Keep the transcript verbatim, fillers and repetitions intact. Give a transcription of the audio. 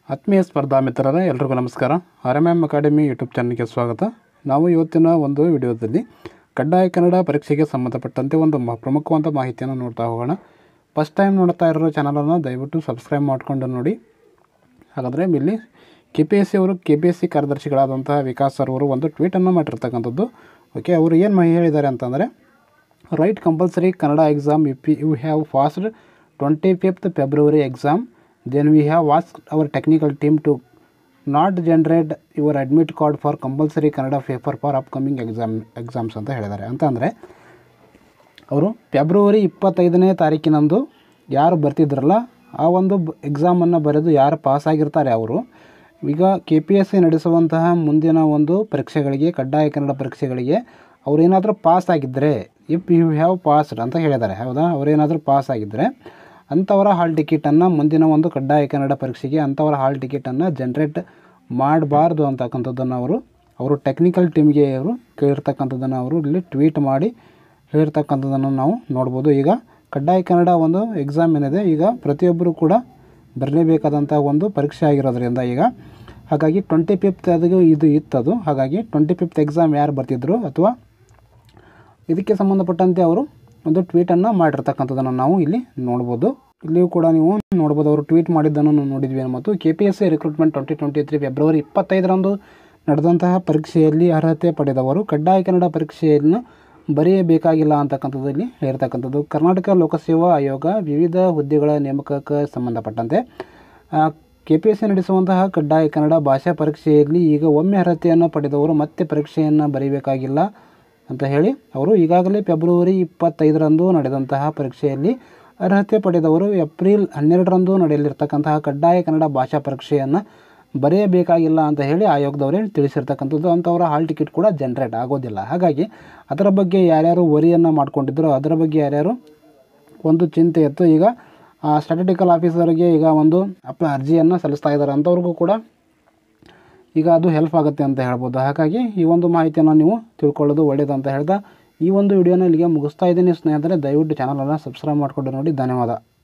ಆತ್ಮೀಯ ಸ್ಪರ್ಧಾ ಮಿತ್ರರೇ ಎಲ್ಲರಿಗೂ ನಮಸ್ಕಾರ. R M M academy YouTube ಚಾನಲ್ಗೆ ಸ್ವಾಗತ. ನಾವು ಇವತ್ತಿನ ಒಂದು ವಿಡಿಯೋದಲ್ಲಿ ಕಡ್ಡಾಯ ಕನ್ನಡ ಪರೀಕ್ಷೆಗೆ ಸಂಬಂಧಪಟ್ಟಂತೆ ಒಂದು ಮ ಪ್ರಮುಖವಾದ ಮಾಹಿತಿಯನ್ನು ನೋಡ್ತಾ ಹೋಗೋಣ. ಫಸ್ಟ್ ಟೈಮ್ ನೋಡ್ತಾ ಇರೋ ಚಾನಲನ್ನು ದಯವಿಟ್ಟು ಸಬ್ಸ್ಕ್ರೈಬ್ ಮಾಡಿಕೊಂಡು ನೋಡಿ. ಹಾಗಾದರೆ ಇಲ್ಲಿ ಕೆ ಪಿ ಎಸ್ ಸಿ ಅವರು ಕೆ ಪಿ ಎಸ್ ಸಿ ಕಾರ್ಯದರ್ಶಿಗಳಾದಂತಹ ವಿಕಾಸ್ ಸರ್ ಅವರು ಒಂದು ಟ್ವೀಟನ್ನು ಮಾಡಿರ್ತಕ್ಕಂಥದ್ದು. ಓಕೆ, ಅವರು ಏನು ಮಾಹಿತಿ ಹೇಳಿದ್ದಾರೆ ಅಂತಂದರೆ, right compulsory Kannada exam if you have passed twenty fifth February exam, then we have asked our technical team to not generate your admit card for compulsory Kannada paper for upcoming exam exams ಅಂತ ಹೇಳಿದ್ದಾರೆ. ಅಂತ ಅಂದರೆ ಅವರು February ಇಪ್ಪತ್ತೈದನೇ ತಾರೀಕಿನಂದು ಯಾರು ಬರ್ತಿದ್ರಲ್ಲ ಆ ಒಂದು ಎಕ್ಸಾಮನ್ನು ಬರೆದು ಯಾರು ಪಾಸಾಗಿರ್ತಾರೆ ಅವರು ಈಗ ಕೆ ಪಿ ಎಸ್ ಸಿ ನಡೆಸುವಂತಹ ಮುಂದಿನ ಒಂದು ಪರೀಕ್ಷೆಗಳಿಗೆ, ಕಡ್ಡಾಯ ಕನ್ನಡ ಪರೀಕ್ಷೆಗಳಿಗೆ ಅವರೇನಾದರೂ ಪಾಸ್ ಆಗಿದ್ದರೆ, ಇಫ್ ಯು ಹ್ಯಾವ್ ಪಾಸ್ಡ್ ಅಂತ ಹೇಳಿದ್ದಾರೆ, ಹೌದಾ, ಅವರೇನಾದರೂ ಪಾಸ್ ಆಗಿದ್ದರೆ ಅಂಥವರ ಹಾಲ್ ಟಿಕೆಟನ್ನು ಮುಂದಿನ ಒಂದು ಕಡ್ಡಾಯ ಕನ್ನಡ ಪರೀಕ್ಷೆಗೆ ಅಂಥವರ ಹಾಲ್ ಟಿಕೆಟನ್ನು ಜನ್ರೇಟ್ ಮಾಡಬಾರ್ದು ಅಂತಕ್ಕಂಥದ್ದನ್ನು ಅವರು ಅವರು ಟೆಕ್ನಿಕಲ್ ಟೀಮ್ಗೆ ಅವರು ಕೇಳಿರ್ತಕ್ಕಂಥದ್ದನ್ನು ಅವರು ಇಲ್ಲಿ ಟ್ವೀಟ್ ಮಾಡಿ ಹೇಳಿರ್ತಕ್ಕಂಥದ್ದನ್ನು ನಾವು ನೋಡ್ಬೋದು. ಈಗ ಕಡ್ಡಾಯ ಕನ್ನಡ ಒಂದು ಎಕ್ಸಾಮ್ ಏನಿದೆ, ಈಗ ಪ್ರತಿಯೊಬ್ಬರು ಕೂಡ ಬರಲೇಬೇಕಾದಂಥ ಒಂದು ಪರೀಕ್ಷೆ ಆಗಿರೋದ್ರಿಂದ ಈಗ ಹಾಗಾಗಿ ಟ್ವೆಂಟಿ ಫಿಫ್ತ್ ಅದು ಇದು ಇತ್ತದು. ಹಾಗಾಗಿ ಟ್ವೆಂಟಿ ಫಿಫ್ತ್ ಎಕ್ಸಾಮ್ ಯಾರು ಬರ್ತಿದ್ರು ಅಥವಾ ಇದಕ್ಕೆ ಸಂಬಂಧಪಟ್ಟಂತೆ ಅವರು ಒಂದು ಟ್ವೀಟನ್ನು ಮಾಡಿರ್ತಕ್ಕಂಥದ್ದನ್ನು ನಾವು ಇಲ್ಲಿ ನೋಡ್ಬೋದು. ಇಲ್ಲಿಯೂ ಕೂಡ ನೀವು ನೋಡ್ಬೋದು, ಅವರು ಟ್ವೀಟ್ ಮಾಡಿದ್ದನ್ನು ನಾವು ನೋಡಿದ್ವಿ. ಮತ್ತು K P S C recruitment twenty twenty three February ಇಪ್ಪತ್ತೈದರಂದು ನಡೆದಂತಹ ಪರೀಕ್ಷೆಯಲ್ಲಿ ಅರ್ಹತೆ ಪಡೆದವರು ಕಡ್ಡಾಯ ಕನ್ನಡ ಪರೀಕ್ಷೆಯನ್ನು ಬರೆಯಬೇಕಾಗಿಲ್ಲ ಅಂತಕ್ಕಂಥದ್ದಲ್ಲಿ ಹೇಳಿರ್ತಕ್ಕಂಥದ್ದು. ಕರ್ನಾಟಕ ಲೋಕಸೇವಾ ಆಯೋಗ ವಿವಿಧ ಹುದ್ದೆಗಳ ನೇಮಕಕ್ಕೆ ಸಂಬಂಧಪಟ್ಟಂತೆ ಕೆ ಪಿ ಎಸ್ ಸಿ ನಡೆಸುವಂತಹ ಕಡ್ಡಾಯ ಕನ್ನಡ ಭಾಷಾ ಪರೀಕ್ಷೆಯಲ್ಲಿ ಈಗ ಒಮ್ಮೆ ಅರ್ಹತೆಯನ್ನು ಪಡೆದವರು ಮತ್ತೆ ಪರೀಕ್ಷೆಯನ್ನು ಬರೀಬೇಕಾಗಿಲ್ಲ ಅಂತ ಹೇಳಿ ಅವರು ಈಗಾಗಲೇ ಫೆಬ್ರವರಿ ಇಪ್ಪತ್ತೈದರಂದು ನಡೆದಂತಹ ಪರೀಕ್ಷೆಯಲ್ಲಿ ಅರ್ಹತೆ ಪಡೆದವರು ಏಪ್ರಿಲ್ ಹನ್ನೆರಡರಂದು ನಡೆಯಲಿರ್ತಕ್ಕಂತಹ ಕಡ್ಡಾಯ ಕನ್ನಡ ಭಾಷಾ ಪರೀಕ್ಷೆಯನ್ನು ಬರೆಯಬೇಕಾಗಿಲ್ಲ ಅಂತ ಹೇಳಿ ಆಯೋಗದವರೇ ತಿಳಿಸಿರ್ತಕ್ಕಂಥದ್ದು. ಅಂಥವರ ಹಾಲ್ ಟಿಕೆಟ್ ಕೂಡ ಜನ್ರೇಟ್ ಆಗೋದಿಲ್ಲ. ಹಾಗಾಗಿ ಅದರ ಬಗ್ಗೆ ಯಾರ್ಯಾರು ವರಿಯನ್ನು ಮಾಡ್ಕೊಂಡಿದ್ರು, ಅದರ ಬಗ್ಗೆ ಯಾರ್ಯಾರು ಒಂದು ಚಿಂತೆ ಇತ್ತು, ಈಗ ಸ್ಟ್ಯಾಟಿಸ್ಟಿಕಲ್ ಆಫೀಸರ್ಗೆ ಈಗ ಒಂದು ಅಪ್ಲ ಅರ್ಜಿಯನ್ನು ಸಲ್ಲಿಸ್ತಾ ಇದ್ದಾರೆ, ಅಂಥವ್ರಿಗೂ ಕೂಡ ಈಗ ಅದು ಹೆಲ್ಪ್ ಆಗುತ್ತೆ ಅಂತ ಹೇಳ್ಬೋದು. ಹಾಗಾಗಿ ಈ ಒಂದು ಮಾಹಿತಿಯನ್ನು ನೀವು ತಿಳ್ಕೊಳ್ಳೋದು ಒಳ್ಳೆಯದು ಅಂತ ಹೇಳ್ತಾ ಈ ಒಂದು ವಿಡಿಯೋನ ಇಲ್ಲಿಗೆ ಮುಗಿಸ್ತಾ ಇದ್ದೀನಿ ಸ್ನೇಹಿತರೆ. ದಯವಿಟ್ಟು ಚಾನಲನ್ನು ಸಬ್ಸ್ಕ್ರೈಬ್ ಮಾಡಿಕೊಂಡು ನೋಡಿ. ಧನ್ಯವಾದ.